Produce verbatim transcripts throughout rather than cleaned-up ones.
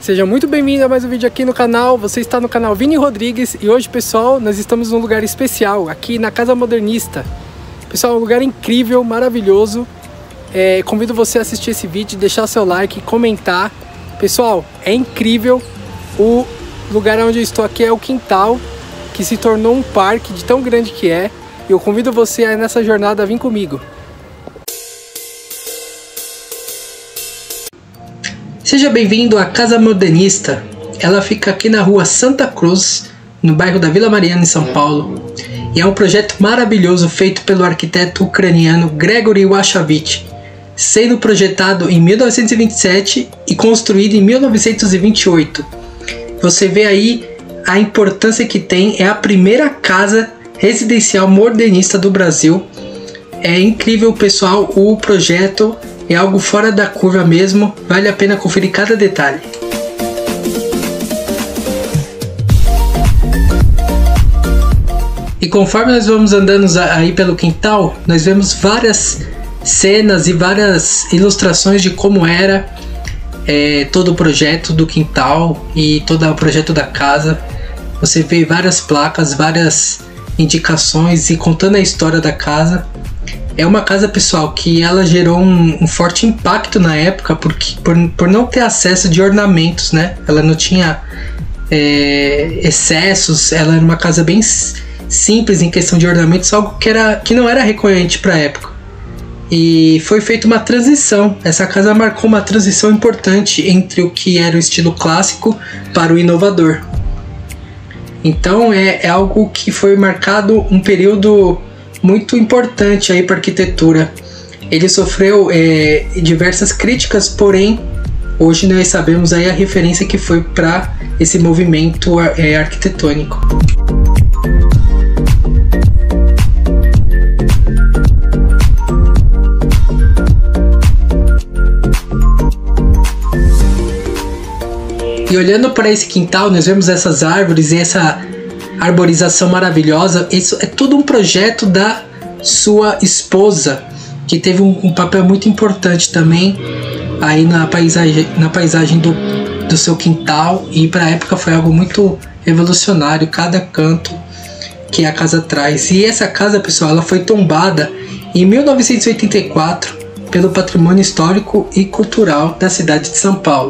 Seja muito bem-vindo a mais um vídeo aqui no canal. Você está no canal Vini Rodrigues e hoje, pessoal, nós estamos num lugar especial, aqui na Casa Modernista. Pessoal, é um lugar incrível, maravilhoso. É, convido você a assistir esse vídeo, deixar seu like, comentar. Pessoal, é incrível. O lugar onde eu estou aqui é o quintal, que se tornou um parque de tão grande que é. E eu convido você a nessa jornada a vir comigo. Seja bem-vindo à Casa Modernista. Ela fica aqui na rua Santa Cruz, no bairro da Vila Mariana, em São Paulo. E é um projeto maravilhoso feito pelo arquiteto ucraniano Gregory Washavich, sendo projetado em mil novecentos e vinte e sete e construído em mil novecentos e vinte e oito. Você vê aí a importância que tem, é a primeira casa residencial modernista do Brasil. É incrível, pessoal, o projeto é algo fora da curva mesmo, vale a pena conferir cada detalhe. E conforme nós vamos andando aí pelo quintal, nós vemos várias cenas e várias ilustrações de como era é, todo o projeto do quintal e todo o projeto da casa. Você vê várias placas, várias indicações e contando a história da casa. É uma casa, pessoal, que ela gerou um, um forte impacto na época porque, por, por não ter acesso de ornamentos, né? Ela não tinha é, excessos, ela era uma casa bem simples em questão de ornamentos, algo que, era, que não era recorrente para a época. E foi feita uma transição, essa casa marcou uma transição importante entre o que era o estilo clássico para o inovador. Então é, é algo que foi marcado um período muito importante aí para a arquitetura. Ele sofreu é, diversas críticas, porém hoje nós sabemos aí a referência que foi para esse movimento é, arquitetônico. E olhando para esse quintal, nós vemos essas árvores e essa arborização maravilhosa. Isso é tudo um projeto da sua esposa, que teve um, um papel muito importante também aí na paisagem, na paisagem do, do seu quintal, e para a época foi algo muito revolucionário, cada canto que a casa traz. E essa casa, pessoal, ela foi tombada em mil novecentos e oitenta e quatro pelo Patrimônio Histórico e Cultural da cidade de São Paulo.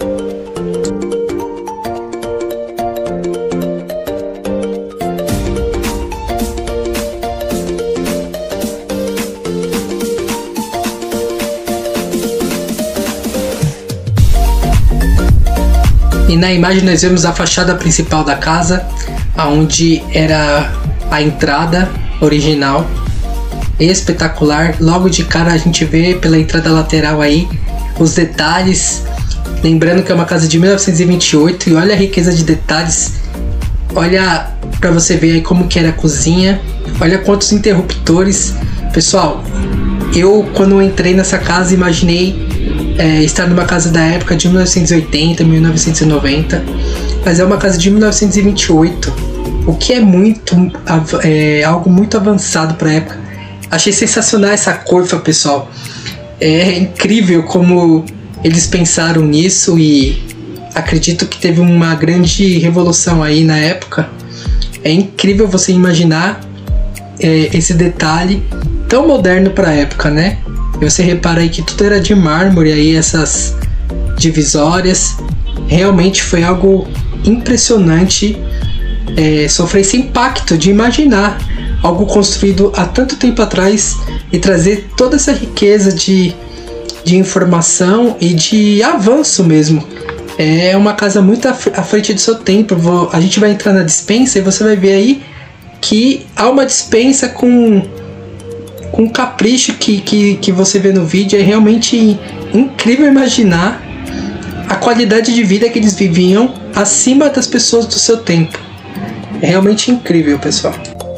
E na imagem nós vemos a fachada principal da casa, onde era a entrada original, espetacular. Logo de cara a gente vê pela entrada lateral aí os detalhes, lembrando que é uma casa de mil novecentos e vinte e oito, e olha a riqueza de detalhes. Olha para você ver aí como que era a cozinha, olha quantos interruptores. Pessoal, eu quando entrei nessa casa imaginei É, estar numa casa da época de mil novecentos e oitenta, mil novecentos e noventa, mas é uma casa de mil novecentos e vinte e oito, o que é muito é, algo muito avançado para a época. Achei sensacional essa coifa, pessoal. É incrível como eles pensaram nisso e acredito que teve uma grande revolução aí na época. É incrível você imaginar é, esse detalhe tão moderno para a época, né? E você repara aí que tudo era de mármore, aí essas divisórias. Realmente foi algo impressionante, é, sofrer esse impacto de imaginar algo construído há tanto tempo atrás e trazer toda essa riqueza de, de informação e de avanço mesmo. É uma casa muito à frente do seu tempo. Vou, a gente vai entrar na despensa e você vai ver aí que há uma despensa com... com o capricho que, que, que você vê no vídeo. É realmente incrível imaginar a qualidade de vida que eles viviam acima das pessoas do seu tempo. É realmente incrível, pessoal.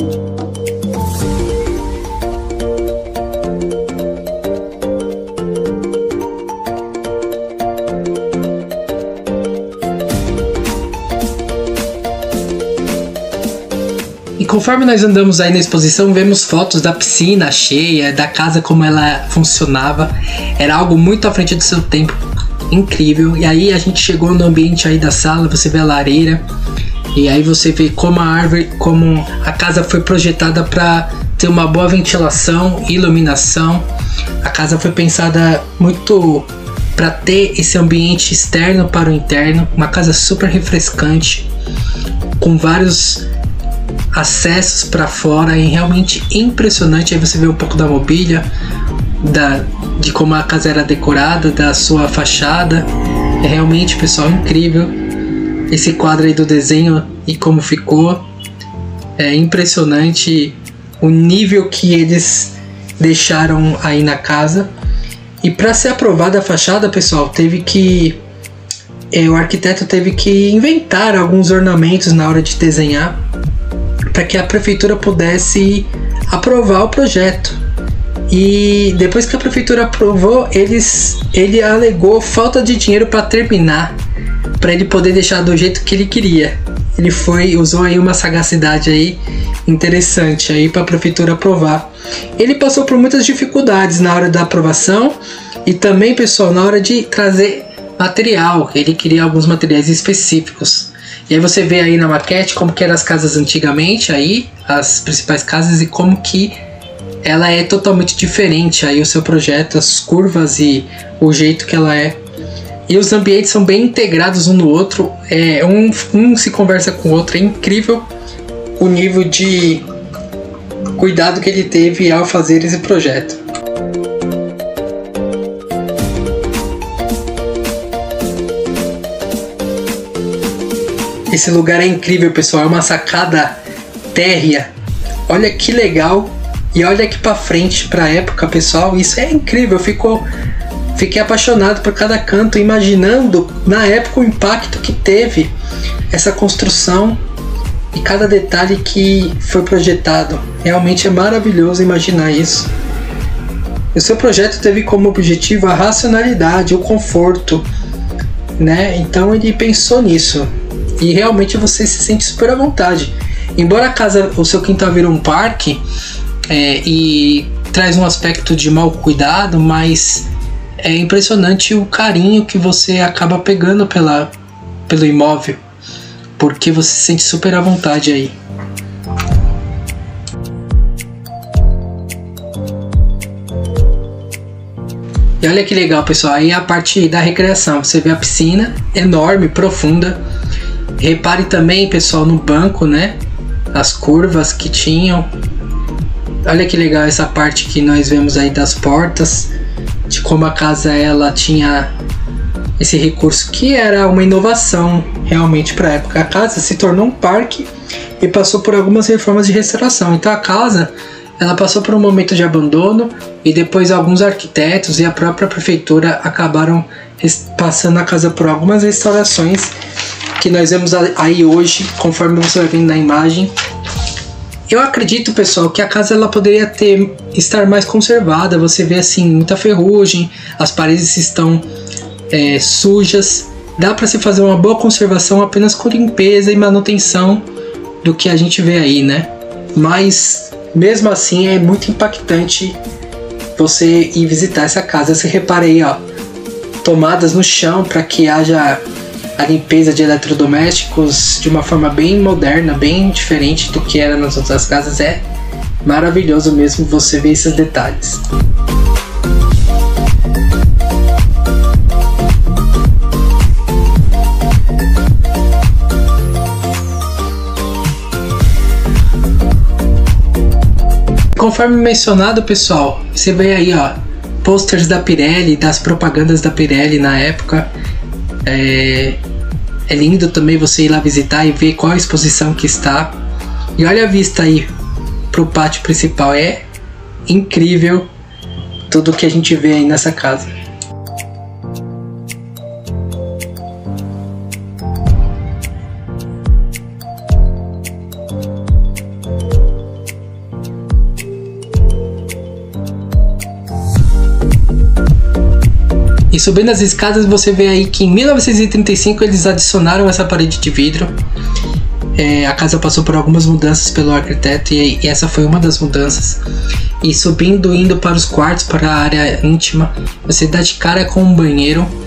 E conforme nós andamos aí na exposição, vemos fotos da piscina cheia, da casa como ela funcionava. Era algo muito à frente do seu tempo. incrível. E aí a gente chegou no ambiente aí da sala, você vê a lareira, e aí você vê como a árvore, como a casa foi projetada para ter uma boa ventilação e iluminação. A casa foi pensada muito para ter esse ambiente externo para o interno, uma casa super refrescante, com vários acessos para fora, e realmente impressionante. Aí você vê um pouco da mobília, da, de como a casa era decorada, da sua fachada. É realmente, pessoal, incrível esse quadro aí do desenho e como ficou. É impressionante o nível que eles deixaram aí na casa. E para ser aprovada a fachada, pessoal, teve que é, o arquiteto teve que inventar alguns ornamentos na hora de desenhar, para que a prefeitura pudesse aprovar o projeto. E depois que a prefeitura aprovou, eles, ele alegou falta de dinheiro para terminar, para ele poder deixar do jeito que ele queria. Ele foi, usou aí uma sagacidade aí interessante aí para a prefeitura aprovar. Ele passou por muitas dificuldades na hora da aprovação e também, pessoal, na hora de trazer material. Ele queria alguns materiais específicos. E aí você vê aí na maquete como que eram as casas antigamente, aí as principais casas, e como que ela é totalmente diferente aí o seu projeto, as curvas e o jeito que ela é. E os ambientes são bem integrados um no outro, é, um, um se conversa com o outro. É incrível o nível de cuidado que ele teve ao fazer esse projeto. Esse lugar é incrível, pessoal, é uma sacada térrea. Olha que legal, e olha aqui pra frente, pra época, pessoal, isso é incrível. Ficou, fiquei apaixonado por cada canto, imaginando na época o impacto que teve essa construção e cada detalhe que foi projetado. Realmente é maravilhoso imaginar isso. O seu projeto teve como objetivo a racionalidade, o conforto, né? Então ele pensou nisso. E realmente você se sente super à vontade. Embora a casa, o seu quintal vira um parque, é, e traz um aspecto de mau cuidado, mas é impressionante o carinho que você acaba pegando pela, pelo imóvel, porque você se sente super à vontade aí. E olha que legal, pessoal, aí a parte da recreação, você vê a piscina enorme, profunda. Repare também, pessoal, no banco, né? As curvas que tinham. Olha que legal essa parte que nós vemos aí das portas, de como a casa ela tinha esse recurso que era uma inovação realmente para a época. A casa se tornou um parque e passou por algumas reformas de restauração. Então a casa ela passou por um momento de abandono, e depois alguns arquitetos e a própria prefeitura acabaram passando a casa por algumas restaurações que nós vemos aí hoje, conforme você vai vendo na imagem. Eu acredito, pessoal, que a casa ela poderia ter, estar mais conservada. Você vê assim muita ferrugem, as paredes estão é, sujas. Dá para se fazer uma boa conservação apenas com limpeza e manutenção do que a gente vê aí, né? Mas mesmo assim é muito impactante você ir visitar essa casa. Você repara aí, ó, tomadas no chão para que haja a limpeza de eletrodomésticos de uma forma bem moderna, bem diferente do que era nas outras casas. É maravilhoso mesmo você ver esses detalhes. Conforme mencionado, pessoal, você vê aí, ó, posters da Pirelli, das propagandas da Pirelli na época. É, é lindo também você ir lá visitar e ver qual a exposição que está. E olha a vista aí pro pátio principal, é incrível tudo que a gente vê aí nessa casa. E subindo as escadas você vê aí que em mil novecentos e trinta e cinco eles adicionaram essa parede de vidro. É, a casa passou por algumas mudanças pelo arquiteto e, e essa foi uma das mudanças. E subindo, indo para os quartos, para a área íntima, você dá de cara com um banheiro.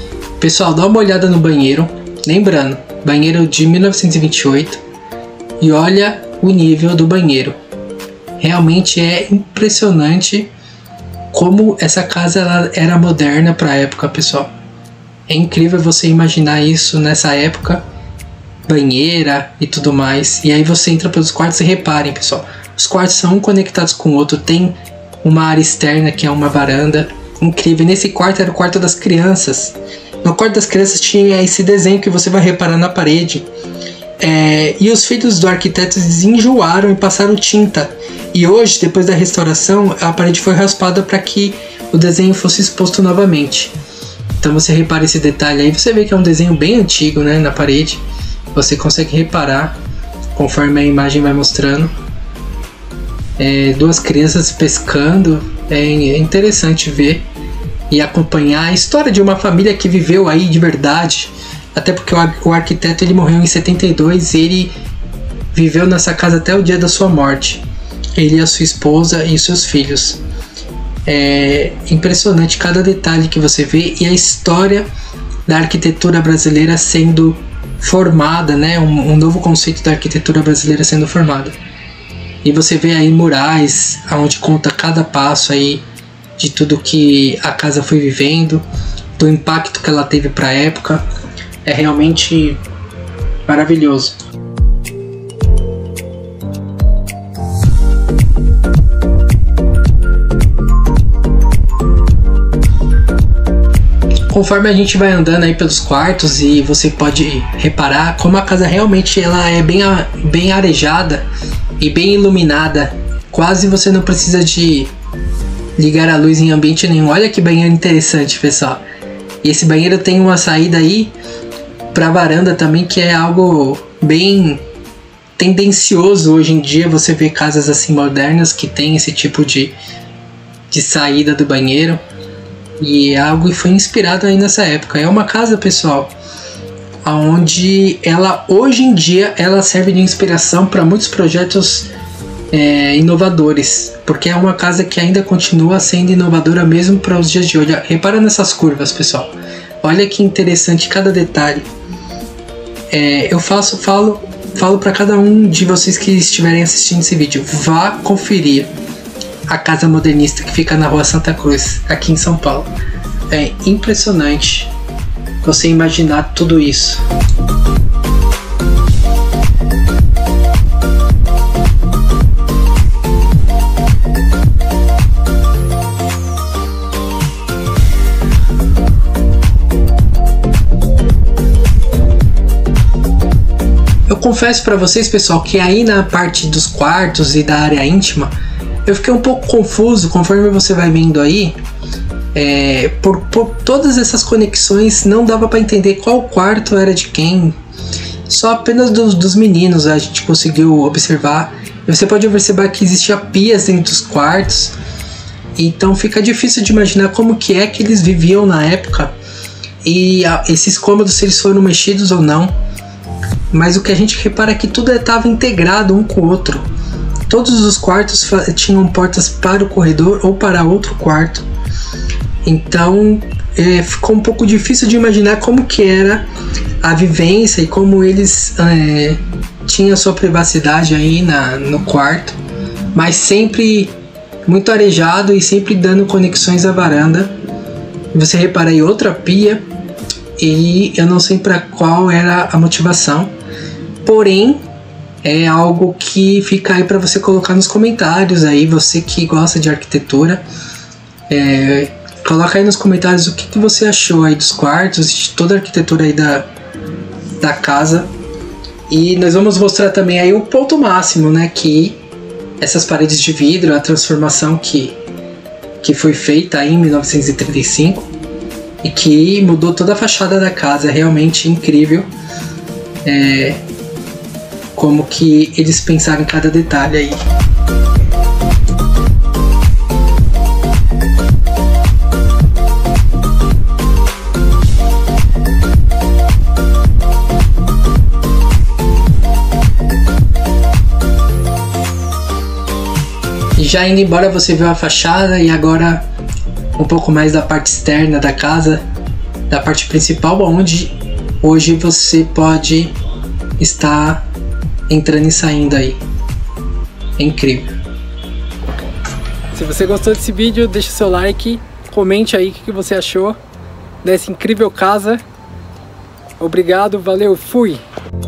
Pessoal, dá uma olhada no banheiro. Lembrando, banheiro de mil novecentos e vinte e oito. E olha o nível do banheiro. Realmente é impressionante como essa casa ela era moderna para a época, pessoal. É incrível você imaginar isso nessa época. Banheira e tudo mais. E aí você entra pelos quartos e reparem, pessoal. Os quartos são um conectados com o outro. Tem uma área externa que é uma varanda. Incrível. Nesse quarto era o quarto das crianças. No quarto das crianças tinha esse desenho que você vai reparar na parede. É, e os filhos do arquiteto desenjoaram e passaram tinta. E hoje, depois da restauração, a parede foi raspada para que o desenho fosse exposto novamente. Então você repara esse detalhe aí. Você vê que é um desenho bem antigo, né, na parede. Você consegue reparar conforme a imagem vai mostrando. É, duas crianças pescando. É interessante ver e acompanhar a história de uma família que viveu aí de verdade. Até porque o, o arquiteto ele morreu em setenta e dois e ele viveu nessa casa até o dia da sua morte. Ele, a sua esposa e os seus filhos. É impressionante cada detalhe que você vê e a história da arquitetura brasileira sendo formada, né? Um, um novo conceito da arquitetura brasileira sendo formada. E você vê aí murais, onde conta cada passo aí de tudo que a casa foi vivendo, do impacto que ela teve para a época. É realmente maravilhoso. Conforme a gente vai andando aí pelos quartos e você pode reparar como a casa realmente ela é bem, bem arejada e bem iluminada. Quase você não precisa de ligar a luz em ambiente nenhum. Olha que banheiro interessante, pessoal. E esse banheiro tem uma saída aí para a varanda também, que é algo bem tendencioso hoje em dia. Você vê casas assim modernas que tem esse tipo de, de saída do banheiro. E é algo que foi inspirado aí nessa época. É uma casa, pessoal, onde ela hoje em dia ela serve de inspiração para muitos projetos é, inovadores, porque é uma casa que ainda continua sendo inovadora mesmo para os dias de hoje. Repara nessas curvas, pessoal. Olha que interessante cada detalhe. É, eu faço, falo, falo para cada um de vocês que estiverem assistindo esse vídeo, vá conferir a casa modernista que fica na rua Santa Cruz, aqui em São Paulo. É impressionante você imaginar tudo isso. Eu confesso para vocês, pessoal, que aí na parte dos quartos e da área íntima eu fiquei um pouco confuso conforme você vai vendo aí. É, por, por todas essas conexões não dava para entender qual quarto era de quem. Só apenas dos, dos meninos a gente conseguiu observar. Você pode observar que existia pias dentro dos quartos. Então fica difícil de imaginar como que é que eles viviam na época. E a, esses cômodos, se eles foram mexidos ou não. Mas o que a gente repara é que tudo estava integrado um com o outro. Todos os quartos tinham portas para o corredor ou para outro quarto. Então é, ficou um pouco difícil de imaginar como que era a vivência e como eles é, tinham sua privacidade aí na, no quarto. Mas sempre muito arejado e sempre dando conexões à varanda. Você repara aí outra pia e eu não sei para qual era a motivação. Porém, é algo que fica aí para você colocar nos comentários aí, você que gosta de arquitetura. É, coloca aí nos comentários o que, que você achou aí dos quartos, de toda a arquitetura aí da, da casa. E nós vamos mostrar também aí o ponto máximo, né, que essas paredes de vidro, a transformação que, que foi feita aí em mil novecentos e trinta e cinco e que mudou toda a fachada da casa. É realmente incrível. É, como que eles pensaram em cada detalhe aí. E já indo embora, você viu a fachada e agora um pouco mais da parte externa da casa. da parte principal, onde hoje você pode estar entrando e saindo aí. É incrível. Se você gostou desse vídeo, deixa o seu like, comente aí o que você achou dessa incrível casa. Obrigado, valeu, fui!